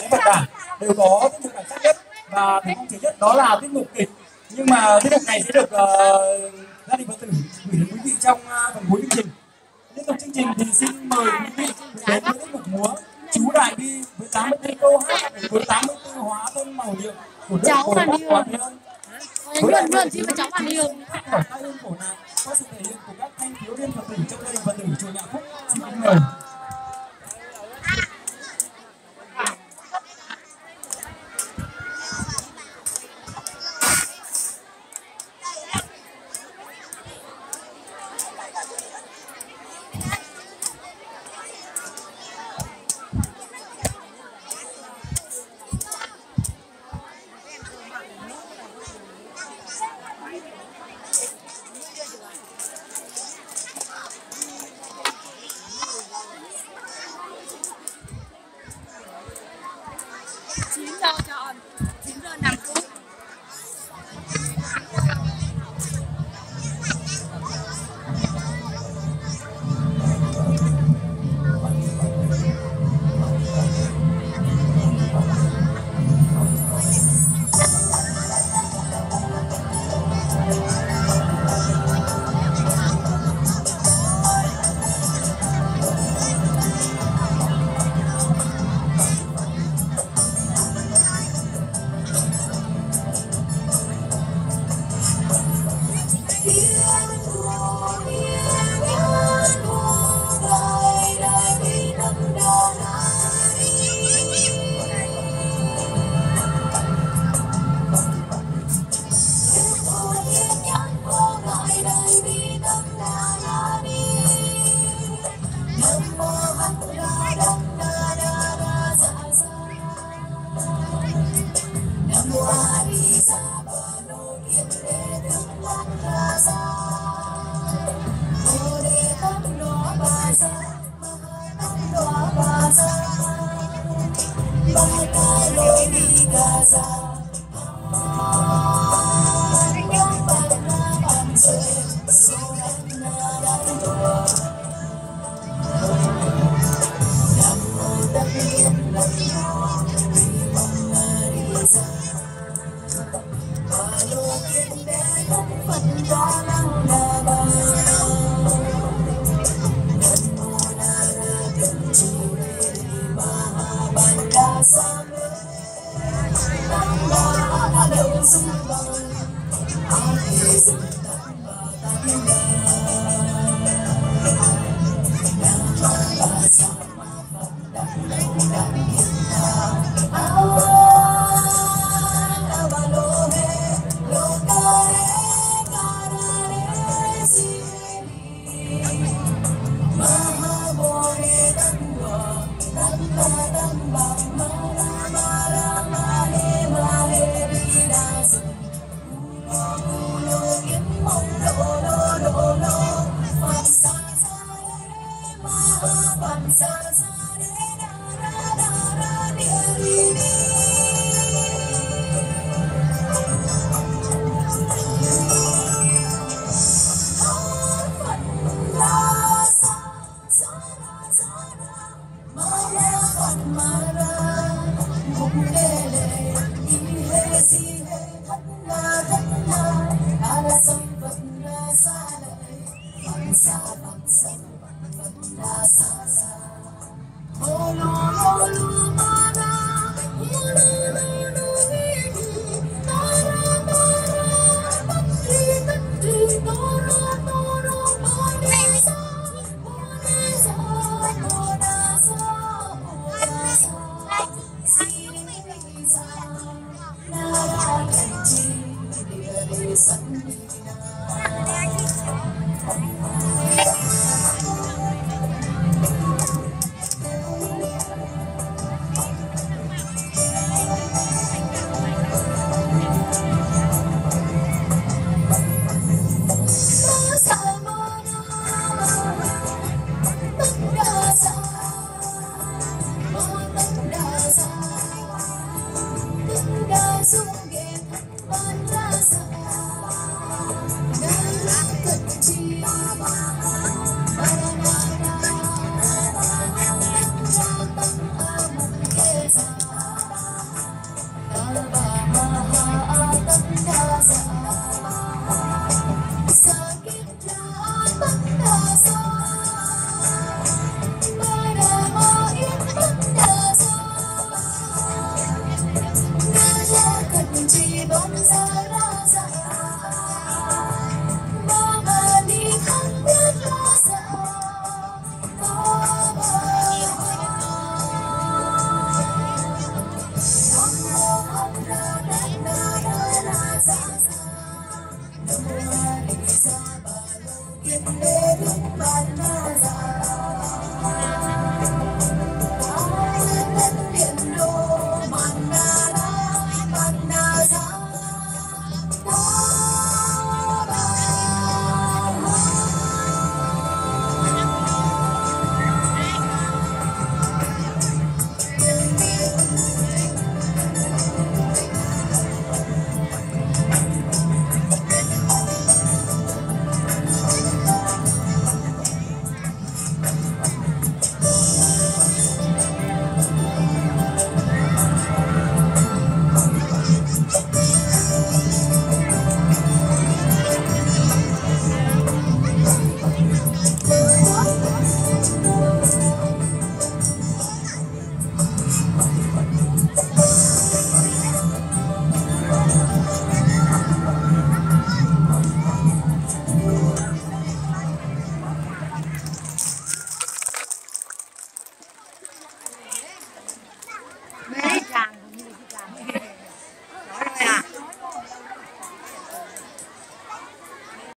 lễ Phật đản đều có tiết mục đặc sắc nhất, và thành công chỉ nhất đó là tiết mục kịch. Nhưng mà tiết mục này sẽ được gia đình Phật tử gửi đến quý vị trong phần cuối chương trình. Tiếp tục chương trình thì xin mời quý vị đến với tiết mục múa Chú Đại Bi với 84 câu hát với 84 hóa thân màu nhiệm của Đức Bồ Tát Quán Thế Âm. Luôn luôn chỉ với cháu Hoàn Hương. Khỏi tai ương khổ nạn qua sự thể hiện của các thanh thiếu niên Phật tử trong gia đình Phật tử chùa Nhạ Phúc. Xin kính mời. Oh